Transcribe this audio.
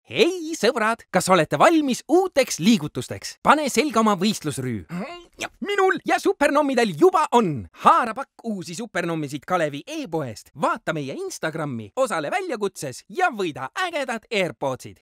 Hei, sõbrad, kas olete valmis uuteks liigutusteks? Pane selga oma võistlusrüü. Minul ja supernommidel juba on. Haara pakk uusi supernommisid Kalevi e-poest. Vaata meie Instagrami, osale väljakutses ja võida ägedad AirPodsid.